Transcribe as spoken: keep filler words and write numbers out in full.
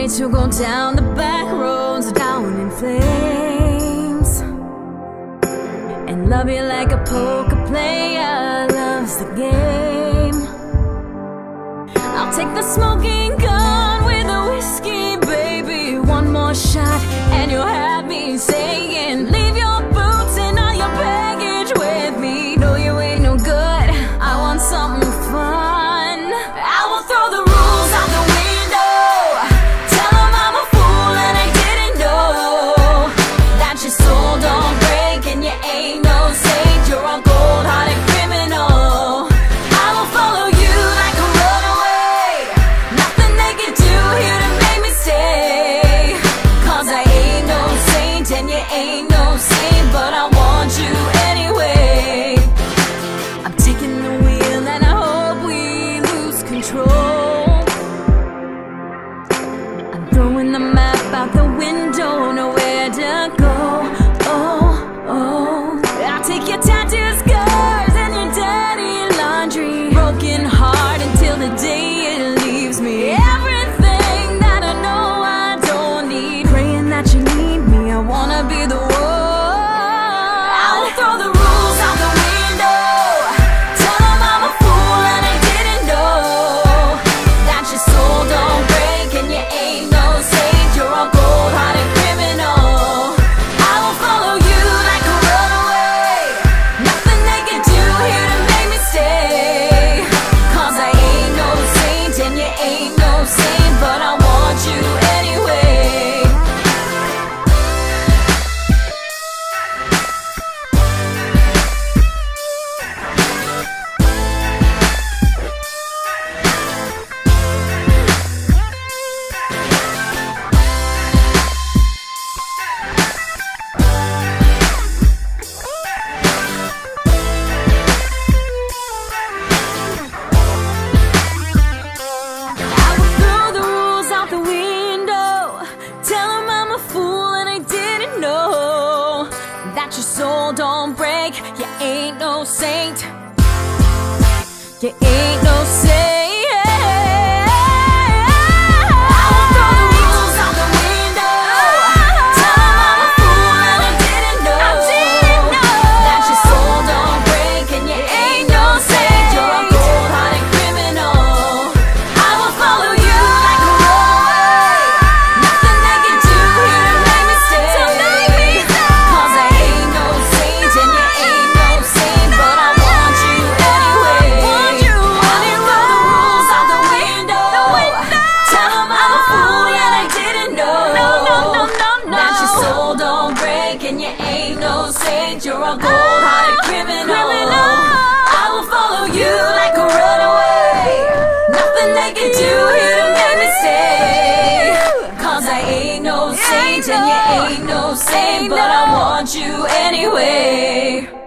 ready to go down the back roads, down in flames, and love you like a poker player loves the game. I'll take the smoking gun with the whiskey, baby. One more shot and you'll have me saying, leave your boots and all your baggage with me. No, you ain't no good, I want something fun. I will throw the rules out the window, tell them I'm a fool and I didn't know that your soul don't break and you ain't no saint. You're a cold-hearted criminal. I will follow you like a runaway, nothing they can do here to make me stay. Cause I ain't no saint and you ain't no saint, but I want you anyway. I'm taking the wheel and I hope we lose control. I'm throwing the map out the window, nowhere to go. Oh, oh, I'll take your tattoo scars and your dirty laundry, broken heart until the day it leaves me. Everything that I know I don't need, praying that you need me, I wanna be the one. I will throw the rules out the window, tell them I'm a fool and I didn't know that your soul don't break and you ain't no saint. You're a cold-hearted criminal. I will follow you like a runaway, nothing they can do here to make me stay. Cause I ain't no saint and you ain't no saint, but I want you anyway. I will throw the rules out the window, tell them I'm a fool and I didn't know that your soul don't break. You ain't no saint, you ain't no saint. I will throw the rules out the window, tell them I'm a fool and I didn't know that your soul don't break and you ain't no saint. You're a cold-hearted criminal. I will follow you like a runaway, nothing they can do here to make me stay. Cause I ain't no saint and you ain't no saint, but I want you anyway. I will throw the rules out the window, tell them I'm a fool and I didn't know that your soul don't break and you ain't no saint. You're a cold-hearted criminal. I will follow you like a runaway, nothing they can do here to make me stay. Cause I ain't no saint and you ain't no saint, but I want you anyway.